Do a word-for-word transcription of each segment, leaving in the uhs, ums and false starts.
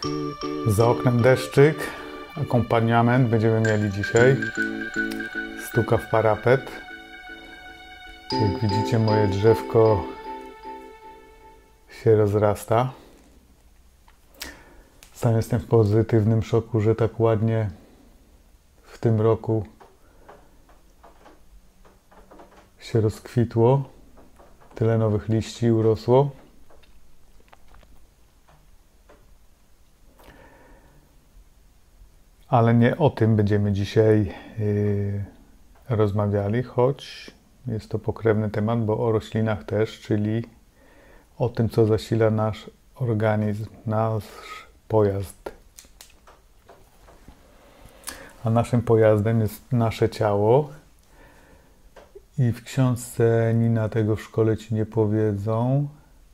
Za oknem deszczyk, akompaniament będziemy mieli dzisiaj. Stuka w parapet. Jak widzicie, moje drzewko się rozrasta. Sam jestem w pozytywnym szoku, że tak ładnie w tym roku się rozkwitło. Tyle nowych liści urosło. Ale nie o tym będziemy dzisiaj yy, rozmawiali, choć jest to pokrewny temat, bo o roślinach też, czyli o tym, co zasila nasz organizm, nasz pojazd. A naszym pojazdem jest nasze ciało. I w książce Nina tego w szkole ci nie powiedzą.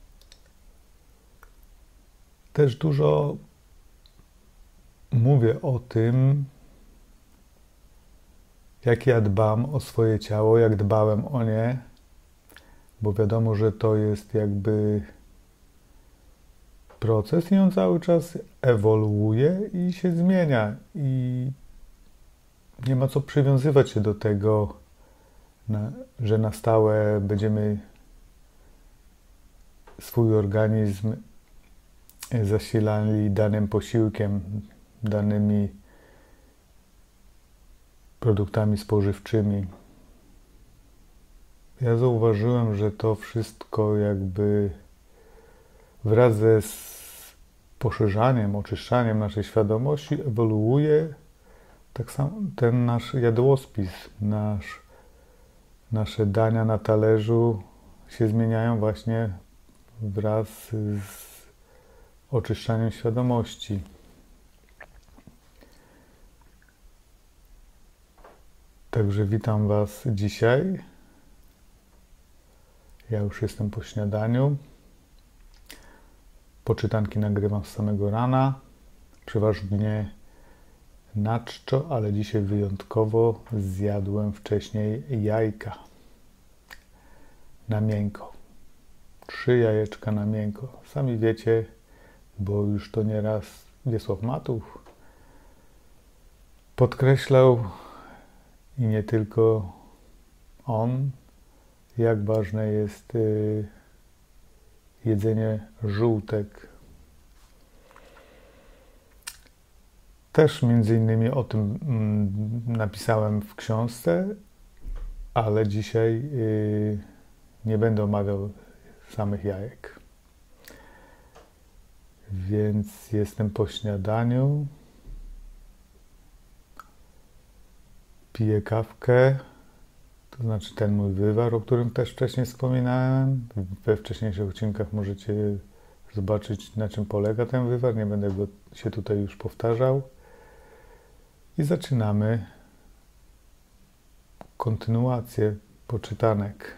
Też dużo mówię o tym, jak ja dbam o swoje ciało, jak dbałem o nie, bo wiadomo, że to jest jakby proces i on cały czas ewoluuje i się zmienia i nie ma co przywiązywać się do tego, na, że na stałe będziemy swój organizm zasilali danym posiłkiem, danymi produktami spożywczymi. Ja zauważyłem, że to wszystko jakby wraz ze poszerzaniem, oczyszczaniem naszej świadomości ewoluuje. Tak samo ten nasz jadłospis, nasz, nasze dania na talerzu się zmieniają właśnie wraz z oczyszczaniem świadomości. Także witam Was dzisiaj. Ja już jestem po śniadaniu. Poczytanki nagrywam z samego rana. Przeważnie na czczo, ale dzisiaj wyjątkowo zjadłem wcześniej jajka. Na miękko. Trzy jajeczka na miękko. Sami wiecie, bo już to nieraz Wiesław Matuch podkreślał, i nie tylko on, jak ważne jest y, jedzenie żółtek. Też między innymi o tym mm, napisałem w książce, ale dzisiaj y, nie będę omawiał samych jajek. Więc jestem po śniadaniu. Piję kawkę, to znaczy ten mój wywar, o którym też wcześniej wspominałem. We wcześniejszych odcinkach możecie zobaczyć, na czym polega ten wywar. Nie będę go się tutaj już powtarzał. I zaczynamy kontynuację poczytanek.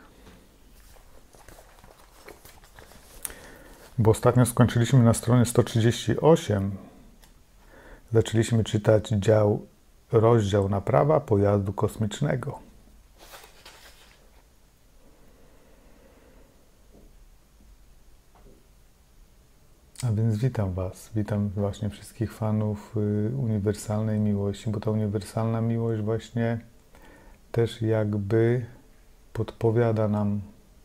Bo ostatnio skończyliśmy na stronie sto trzydzieści osiem. Zaczęliśmy czytać dział Rozdział Naprawa pojazdu kosmicznego. A więc witam Was. Witam właśnie wszystkich fanów y, uniwersalnej miłości, bo ta uniwersalna miłość właśnie też jakby podpowiada nam,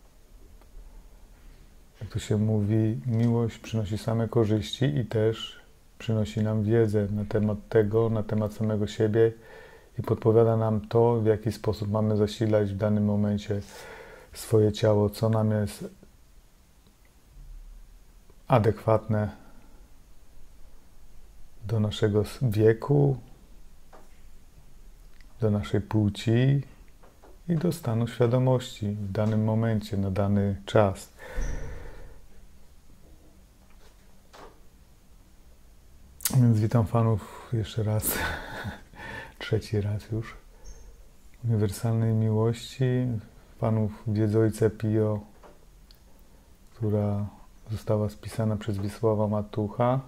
jak to się mówi, miłość przynosi same korzyści i też przynosi nam wiedzę na temat tego, na temat samego siebie i podpowiada nam to, w jaki sposób mamy zasilać w danym momencie swoje ciało, co nam jest adekwatne do naszego wieku, do naszej płci i do stanu świadomości w danym momencie, na dany czas. Więc witam fanów jeszcze raz, trzeci raz już, uniwersalnej miłości, fanów wiedzy Ojca Pio, która została spisana przez Wiesława Matucha.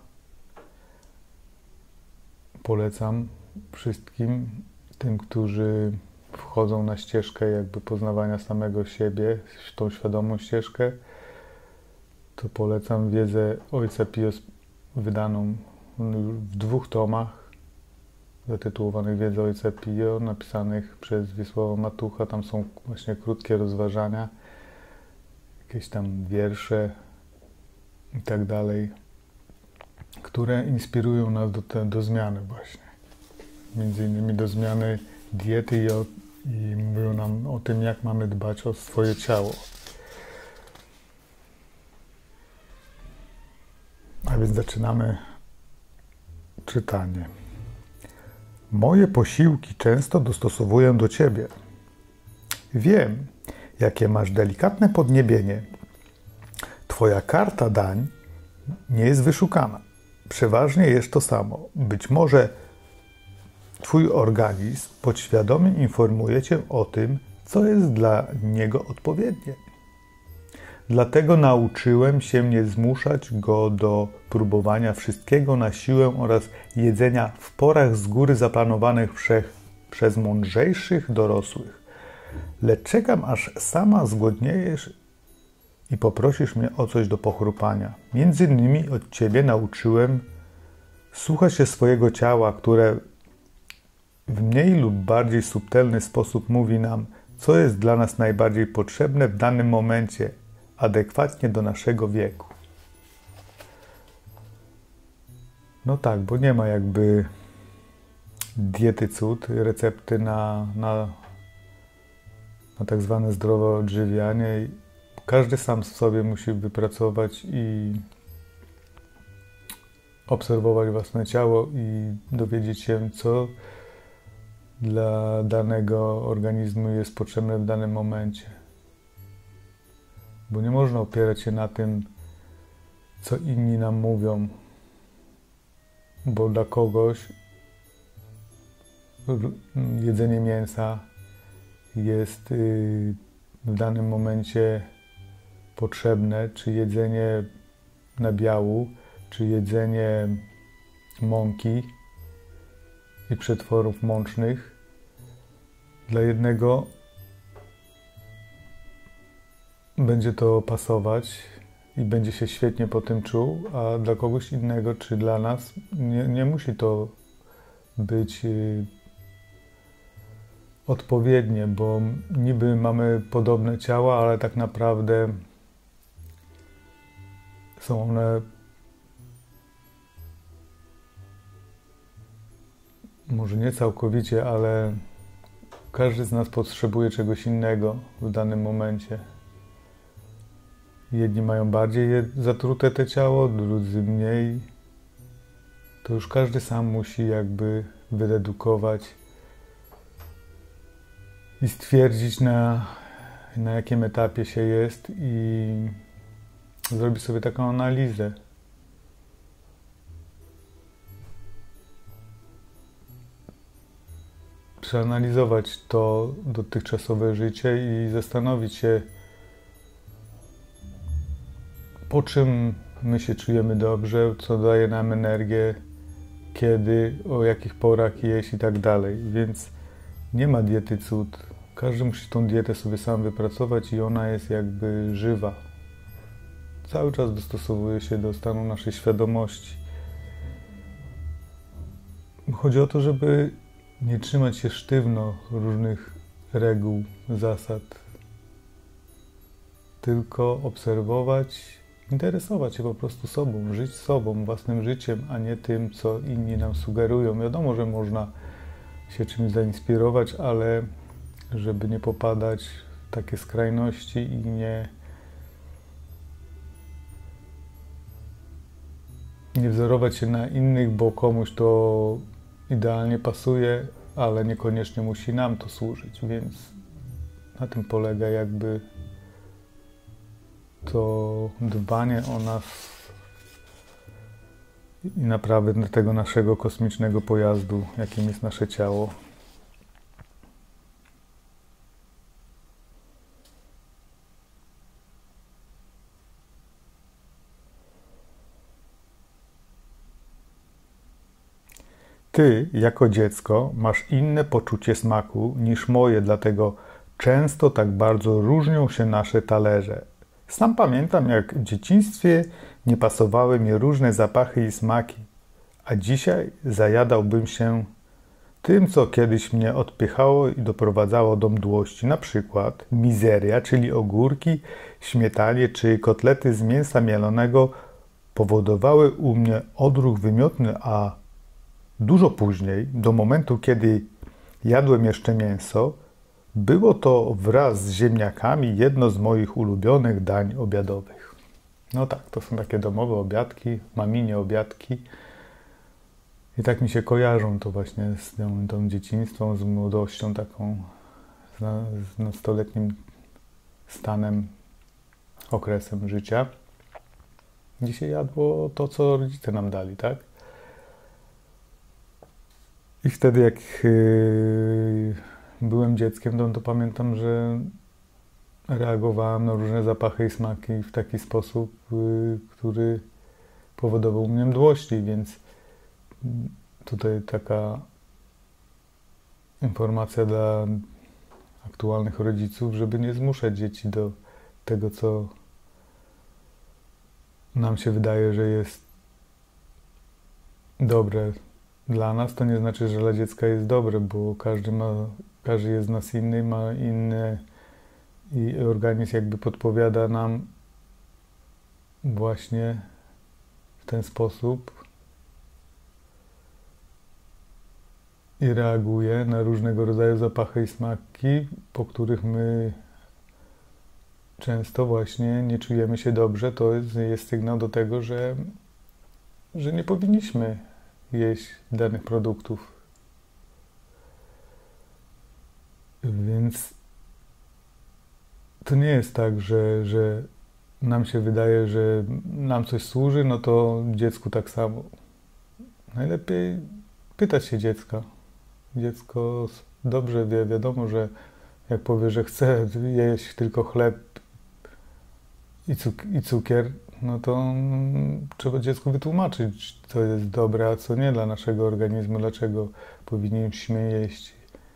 Polecam wszystkim tym, którzy wchodzą na ścieżkę jakby poznawania samego siebie, tą świadomą ścieżkę, to polecam wiedzę Ojca Pio wydaną w dwóch tomach zatytułowanych Wiedza Ojca Pio, napisanych przez Wiesława Matucha. Tam są właśnie krótkie rozważania, jakieś tam wiersze i tak dalej, które inspirują nas do, te, do zmiany właśnie. Między innymi do zmiany diety i, o, i mówią nam o tym, jak mamy dbać o swoje ciało. A więc zaczynamy czytanie. Moje posiłki często dostosowuję do Ciebie. Wiem, jakie masz delikatne podniebienie. Twoja karta dań nie jest wyszukana. Przeważnie jest to samo. Być może Twój organizm podświadomie informuje Cię o tym, co jest dla niego odpowiednie. Dlatego nauczyłem się nie zmuszać go do próbowania wszystkiego na siłę oraz jedzenia w porach z góry zaplanowanych wszech, przez mądrzejszych dorosłych. Lecz czekam, aż sama zgłodniejesz i poprosisz mnie o coś do pochrupania. Między innymi od Ciebie nauczyłem słuchać się swojego ciała, które w mniej lub bardziej subtelny sposób mówi nam, co jest dla nas najbardziej potrzebne w danym momencie, adekwatnie do naszego wieku. No tak, bo nie ma jakby diety cud, recepty na, na, na tak zwane zdrowe odżywianie. Każdy sam sobie musi wypracować i obserwować własne ciało i dowiedzieć się, co dla danego organizmu jest potrzebne w danym momencie. Bo nie można opierać się na tym, co inni nam mówią, bo dla kogoś jedzenie mięsa jest w danym momencie potrzebne, czy jedzenie nabiału, czy jedzenie mąki i przetworów mącznych. Dla jednego będzie to pasować i będzie się świetnie po tym czuł, a dla kogoś innego, czy dla nas, nie, nie musi to być y, odpowiednie, bo niby mamy podobne ciała, ale tak naprawdę są one może nie całkowicie, ale każdy z nas potrzebuje czegoś innego w danym momencie. Jedni mają bardziej zatrute te ciało, drudzy mniej. To już każdy sam musi jakby wydedukować i stwierdzić, na, na jakim etapie się jest i zrobić sobie taką analizę. Przeanalizować to dotychczasowe życie i zastanowić się, po czym my się czujemy dobrze, co daje nam energię, kiedy, o jakich porach jeść i tak dalej. Więc nie ma diety cud. Każdy musi tą dietę sobie sam wypracować i ona jest jakby żywa. Cały czas dostosowuje się do stanu naszej świadomości. Chodzi o to, żeby nie trzymać się sztywno różnych reguł, zasad, tylko obserwować, interesować się po prostu sobą, żyć sobą, własnym życiem, a nie tym, co inni nam sugerują. Wiadomo, że można się czymś zainspirować, ale żeby nie popadać w takie skrajności i nie, nie wzorować się na innych, bo komuś to idealnie pasuje, ale niekoniecznie musi nam to służyć, więc na tym polega jakby to dbanie o nas i naprawę tego naszego kosmicznego pojazdu, jakim jest nasze ciało. Ty, jako dziecko, masz inne poczucie smaku niż moje, dlatego często tak bardzo różnią się nasze talerze. Sam pamiętam, jak w dzieciństwie nie pasowały mi różne zapachy i smaki, a dzisiaj zajadałbym się tym, co kiedyś mnie odpychało i doprowadzało do mdłości, na przykład mizeria, czyli ogórki, śmietanie czy kotlety z mięsa mielonego powodowały u mnie odruch wymiotny, a dużo później, do momentu, kiedy jadłem jeszcze mięso, było to wraz z ziemniakami jedno z moich ulubionych dań obiadowych. No tak, to są takie domowe obiadki, maminie obiadki. I tak mi się kojarzą to właśnie z tą, tą dzieciństwem, z młodością taką, z, na, z nastoletnim stanem, okresem życia. Dzisiaj jadło to, co rodzice nam dali, tak? I wtedy jak yy, byłem dzieckiem, to, to pamiętam, że reagowałem na różne zapachy i smaki w taki sposób, yy, który powodował u mnie mdłości, więc tutaj taka informacja dla aktualnych rodziców, żeby nie zmuszać dzieci do tego, co nam się wydaje, że jest dobre dla nas, to nie znaczy, że dla dziecka jest dobre, bo każdy ma, każdy jest z nas inny, ma inny i organizm jakby podpowiada nam właśnie w ten sposób i reaguje na różnego rodzaju zapachy i smaki, po których my często właśnie nie czujemy się dobrze. To jest, jest sygnał do tego, że, że nie powinniśmy jeść danych produktów. Więc to nie jest tak, że, że nam się wydaje, że nam coś służy, no to dziecku tak samo. Najlepiej pytać się dziecka. Dziecko dobrze wie, wiadomo, że jak powie, że chce jeść tylko chleb i, cuk- i cukier, no to trzeba dziecku wytłumaczyć, co jest dobre, a co nie dla naszego organizmu, dlaczego powinniśmy jeść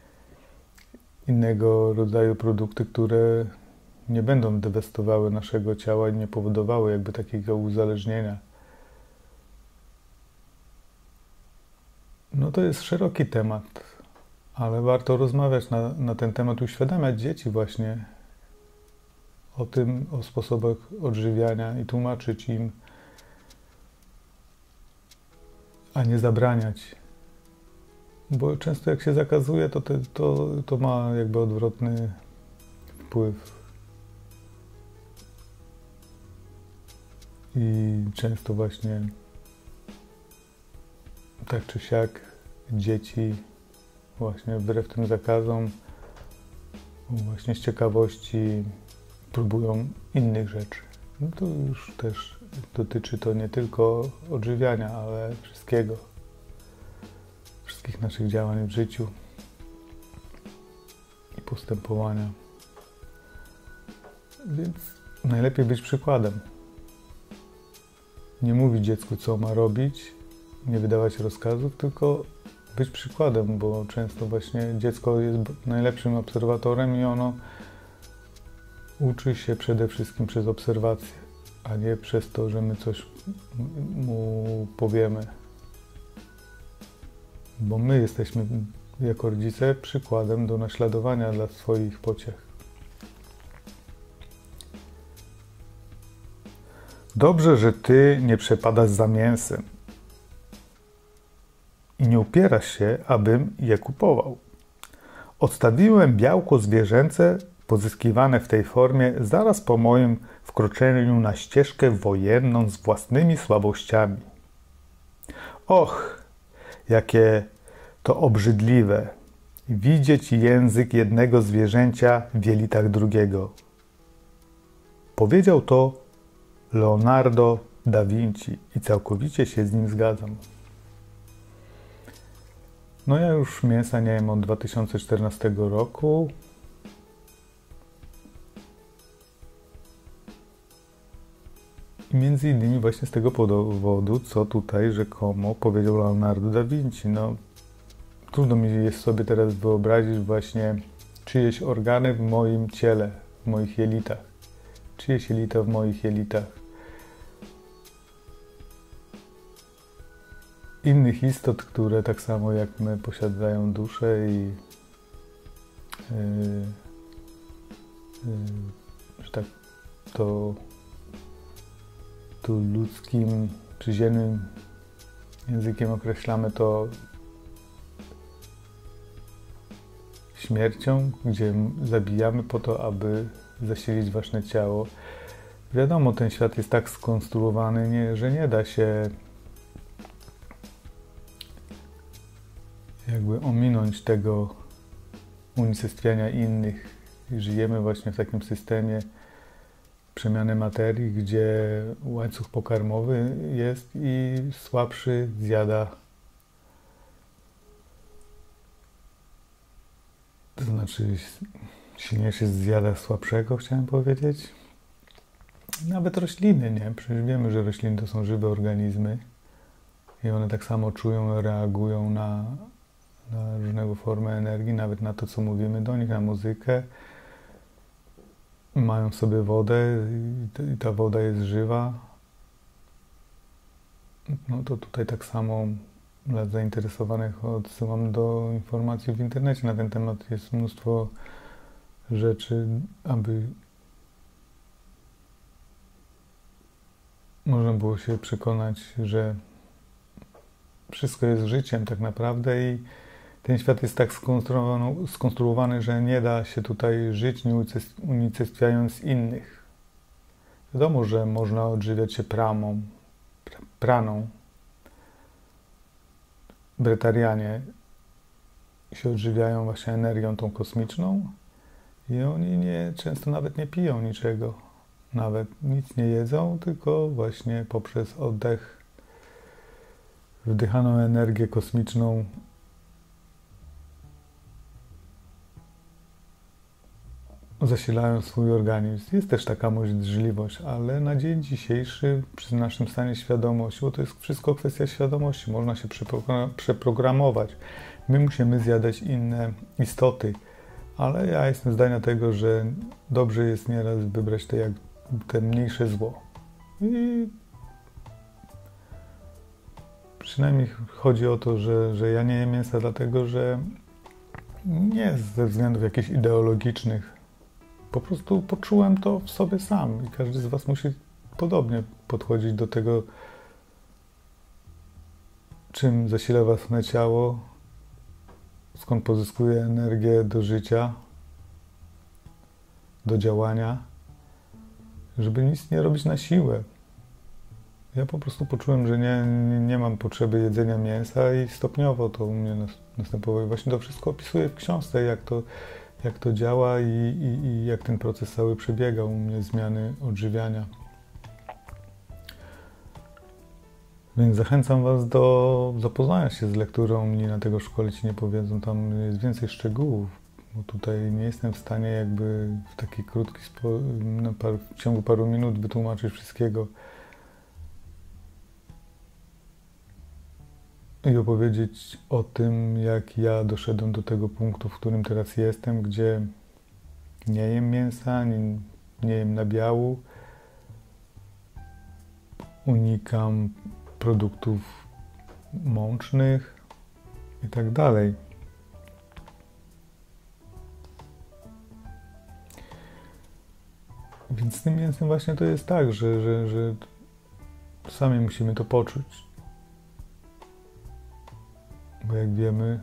innego rodzaju produkty, które nie będą dewastowały naszego ciała i nie powodowały jakby takiego uzależnienia. No to jest szeroki temat, ale warto rozmawiać na, na ten temat, uświadamiać dzieci właśnie o tym, o sposobach odżywiania i tłumaczyć im, a nie zabraniać. Bo często jak się zakazuje, to, te, to, to ma jakby odwrotny wpływ. I często właśnie tak czy siak dzieci właśnie wbrew tym zakazom właśnie z ciekawości próbują innych rzeczy. No to już też dotyczy to nie tylko odżywiania, ale wszystkiego. Wszystkich naszych działań w życiu i postępowania. Więc najlepiej być przykładem. Nie mówić dziecku, co ma robić, nie wydawać rozkazów, tylko być przykładem, bo często właśnie dziecko jest najlepszym obserwatorem i ono uczy się przede wszystkim przez obserwację, a nie przez to, że my coś mu powiemy. Bo my jesteśmy jako rodzice przykładem do naśladowania dla swoich pociech. Dobrze, że ty nie przepadasz za mięsem i nie upierasz się, abym je kupował. Odstawiłem białko zwierzęce pozyskiwane w tej formie zaraz po moim wkroczeniu na ścieżkę wojenną z własnymi słabościami. Och, jakie to obrzydliwe widzieć język jednego zwierzęcia w jelitach drugiego. Powiedział to Leonardo da Vinci i całkowicie się z nim zgadzam. No ja już mięsa nie jem od dwa tysiące czternastego roku. I między innymi właśnie z tego powodu, co tutaj rzekomo powiedział Leonardo da Vinci. No, trudno mi jest sobie teraz wyobrazić właśnie czyjeś organy w moim ciele, w moich jelitach. Czyjeś jelita w moich jelitach. innych istot, które tak samo jak my posiadają duszę i yy, yy, że tak to tu ludzkim czy ziemnym językiem określamy to śmiercią, gdzie zabijamy po to, aby zasilić własne ciało. Wiadomo, ten świat jest tak skonstruowany, nie, że nie da się jakby ominąć tego unicestwiania innych. Żyjemy właśnie w takim systemie przemiany materii, gdzie łańcuch pokarmowy jest i słabszy zjada. To znaczy silniejszy zjada słabszego, chciałem powiedzieć. Nawet rośliny, nie? Przecież wiemy, że rośliny to są żywe organizmy i one tak samo czują, reagują na, na różnego formy energii, nawet na to, co mówimy do nich, na muzykę. Mają w sobie wodę i ta woda jest żywa. No to tutaj tak samo dla zainteresowanych odsyłam do informacji w internecie na ten temat. Jest mnóstwo rzeczy, aby można było się przekonać, że wszystko jest życiem tak naprawdę i ten świat jest tak skonstruowany, skonstruowany, że nie da się tutaj żyć, nie unicestwiając innych. Wiadomo, że można odżywiać się pramą, praną. Bretarianie się odżywiają właśnie energią tą kosmiczną i oni nie, często nawet nie piją niczego. Nawet nic nie jedzą, tylko właśnie poprzez oddech wdychaną energię kosmiczną zasilają swój organizm. Jest też taka możliwość, ale na dzień dzisiejszy przy naszym stanie świadomości, bo to jest wszystko kwestia świadomości, można się przeprogramować. My musimy zjadać inne istoty, ale ja jestem zdania tego, że dobrze jest nieraz wybrać te, jak, te mniejsze zło. I przynajmniej chodzi o to, że, że ja nie jem mięsa dlatego, że nie ze względów jakichś ideologicznych. Po prostu poczułem to w sobie sam i każdy z was musi podobnie podchodzić do tego, czym zasila własne ciało, skąd pozyskuje energię do życia, do działania, żeby nic nie robić na siłę. Ja po prostu poczułem, że nie, nie, nie mam potrzeby jedzenia mięsa i stopniowo to u mnie następowało. I właśnie to wszystko opisuję w książce, jak to, jak to działa i, i, i jak ten proces cały przebiega u mnie, zmiany odżywiania. Więc zachęcam was do zapoznania się z lekturą Mnie na tego szkole ci nie powiedzą. Tam jest więcej szczegółów, bo tutaj nie jestem w stanie jakby w taki krótki spo... na par... w ciągu paru minut wytłumaczyć wszystkiego i opowiedzieć o tym, jak ja doszedłem do tego punktu, w którym teraz jestem, gdzie nie jem mięsa, nie, nie jem nabiału, unikam produktów mącznych i tak dalej. Więc z tym mięsem właśnie to jest tak, że, że, że sami musimy to poczuć. Bo jak wiemy,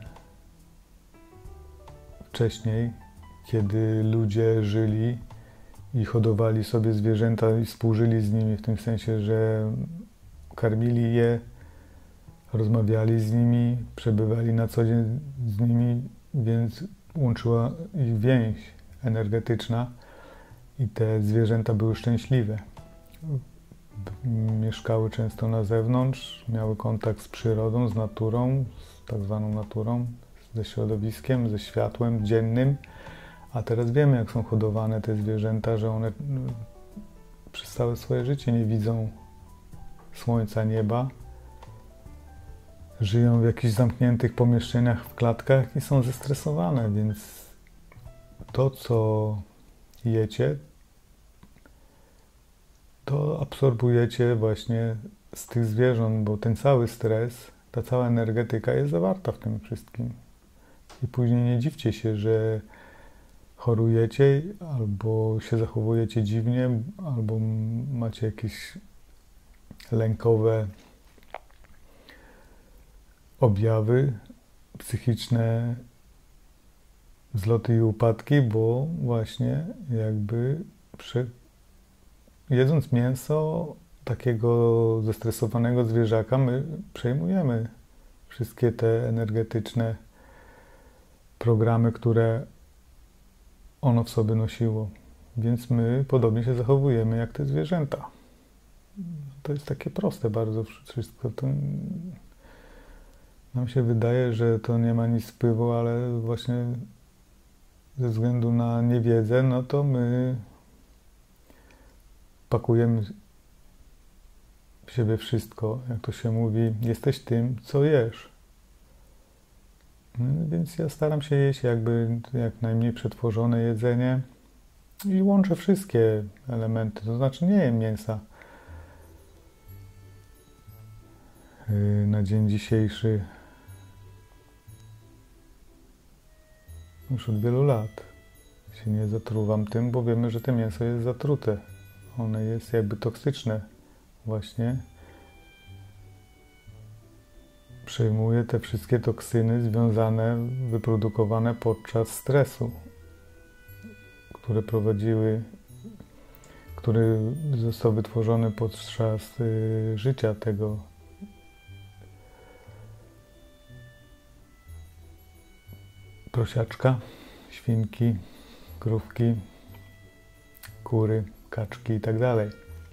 wcześniej, kiedy ludzie żyli i hodowali sobie zwierzęta i współżyli z nimi, w tym sensie, że karmili je, rozmawiali z nimi, przebywali na co dzień z nimi, więc łączyła ich więź energetyczna i te zwierzęta były szczęśliwe. Mieszkały często na zewnątrz, miały kontakt z przyrodą, z naturą, z tak zwaną naturą, ze środowiskiem, ze światłem dziennym, a teraz wiemy, jak są hodowane te zwierzęta, że one przez całe swoje życie nie widzą słońca, nieba, żyją w jakichś zamkniętych pomieszczeniach, w klatkach i są zestresowane, więc to, co jecie, to absorbujecie właśnie z tych zwierząt, bo ten cały stres ta cała energetyka jest zawarta w tym wszystkim. I później nie dziwcie się, że chorujecie, albo się zachowujecie dziwnie, albo macie jakieś lękowe objawy psychiczne, wzloty i upadki, bo właśnie jakby przy, jedząc mięso takiego zestresowanego zwierzaka, my przejmujemy wszystkie te energetyczne programy, które ono w sobie nosiło. Więc my podobnie się zachowujemy jak te zwierzęta. To jest takie proste bardzo wszystko. To nam się wydaje, że to nie ma nic wpływu, ale właśnie ze względu na niewiedzę, no to my pakujemy w siebie wszystko. Jak to się mówi, jesteś tym, co jesz. No, więc ja staram się jeść jakby jak najmniej przetworzone jedzenie i łączę wszystkie elementy. To znaczy nie jem mięsa na dzień dzisiejszy już od wielu lat. Się nie zatruwam tym, bo wiemy, że to mięso jest zatrute. Ono jest jakby toksyczne właśnie. Przejmuje te wszystkie toksyny związane, wyprodukowane podczas stresu, które prowadziły, który został wytworzony podczas y, życia tego prosiaczka, świnki, krówki, kury, kaczki i tak dalej.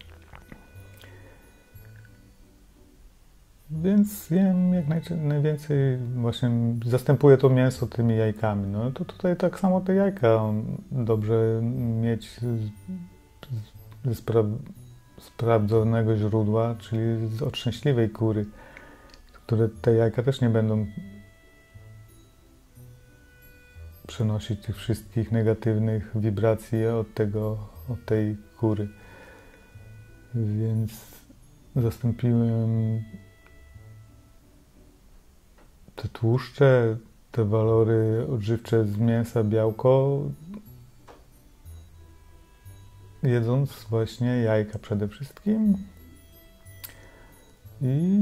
Więc jem jak najwięcej, właśnie zastępuję to mięso tymi jajkami. No to tutaj tak samo te jajka dobrze mieć ze spra sprawdzonego źródła, czyli od szczęśliwej kury, które te jajka też nie będą przenosić tych wszystkich negatywnych wibracji od tego, od tej kury. Więc zastąpiłem te tłuszcze, te walory odżywcze z mięsa, białko, jedząc właśnie jajka przede wszystkim i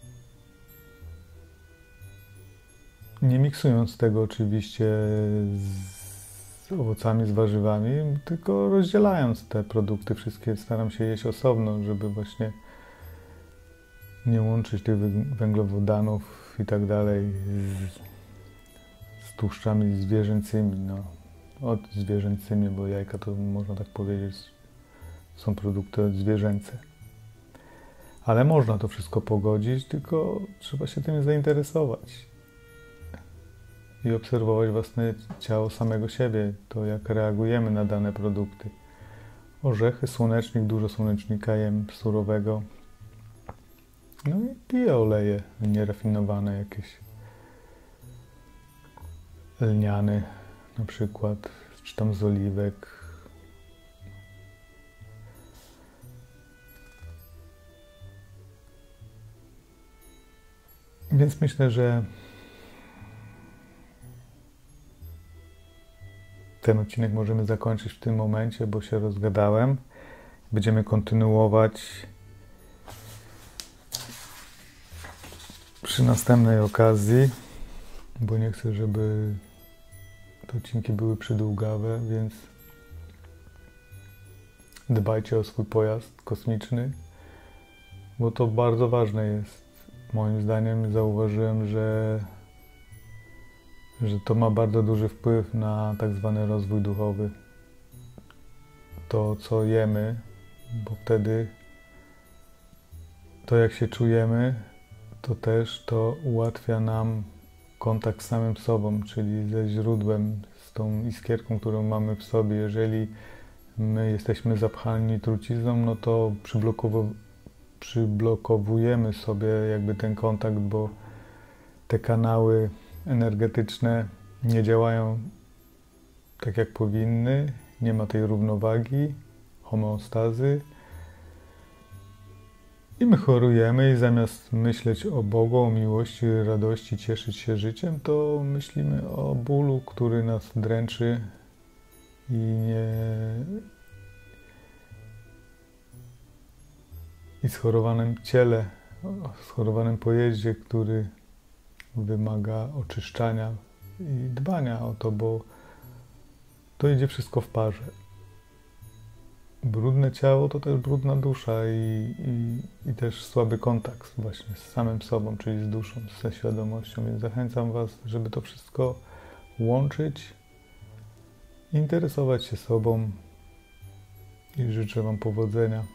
nie miksując tego oczywiście z owocami, z warzywami, tylko rozdzielając te produkty wszystkie. Staram się jeść osobno, żeby właśnie nie łączyć tych węglowodanów i tak dalej z, z tłuszczami zwierzęcymi. No, od zwierzęcymi, bo jajka to można tak powiedzieć są produkty zwierzęce. Ale można to wszystko pogodzić, tylko trzeba się tym zainteresować i obserwować własne ciało samego siebie, to jak reagujemy na dane produkty. Orzechy, słonecznik, dużo słonecznika jem surowego. No i piję oleje nierafinowane jakieś. Lniany na przykład, czy tam z oliwek. Więc myślę, że ten odcinek możemy zakończyć w tym momencie, bo się rozgadałem. Będziemy kontynuować przy następnej okazji, bo nie chcę, żeby te odcinki były przydługawe, więc dbajcie o swój pojazd kosmiczny, bo to bardzo ważne jest. Moim zdaniem zauważyłem, że, że to ma bardzo duży wpływ na tak zwany rozwój duchowy. To, co jemy, bo wtedy to, jak się czujemy, to też to ułatwia nam kontakt z samym sobą, czyli ze źródłem, z tą iskierką, którą mamy w sobie. Jeżeli my jesteśmy zapchani trucizną, no to przyblokow- przyblokowujemy sobie jakby ten kontakt, bo te kanały energetyczne nie działają tak, jak powinny. Nie ma tej równowagi, homeostazy. I my chorujemy i zamiast myśleć o Bogu, o miłości, radości, cieszyć się życiem, to myślimy o bólu, który nas dręczy i nie... i schorowanym ciele, schorowanym pojeździe, który wymaga oczyszczania i dbania o to, bo to idzie wszystko w parze. Brudne ciało to też brudna dusza i, i, i też słaby kontakt właśnie z samym sobą, czyli z duszą, ze świadomością, więc zachęcam Was, żeby to wszystko łączyć, interesować się sobą i życzę Wam powodzenia.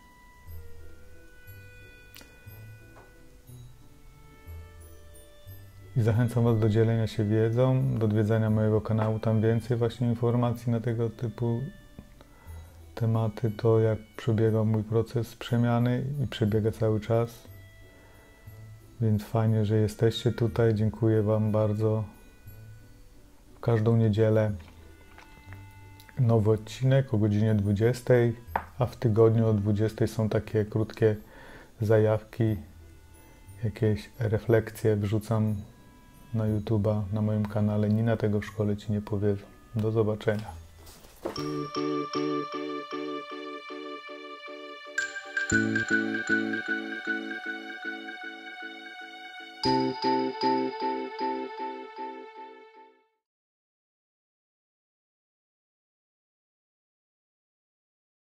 I zachęcam Was do dzielenia się wiedzą, do odwiedzania mojego kanału, tam więcej właśnie informacji na tego typu tematy, to jak przebiega mój proces przemiany i przebiega cały czas. Więc fajnie, że jesteście tutaj, dziękuję Wam bardzo. W każdą niedzielę nowy odcinek o godzinie dwudziestej, a w tygodniu o dwudziestej są takie krótkie zajawki, jakieś refleksje wrzucam na YouTube'a, na moim kanale. Nina tego w szkole Ci nie powiedzą. Do zobaczenia.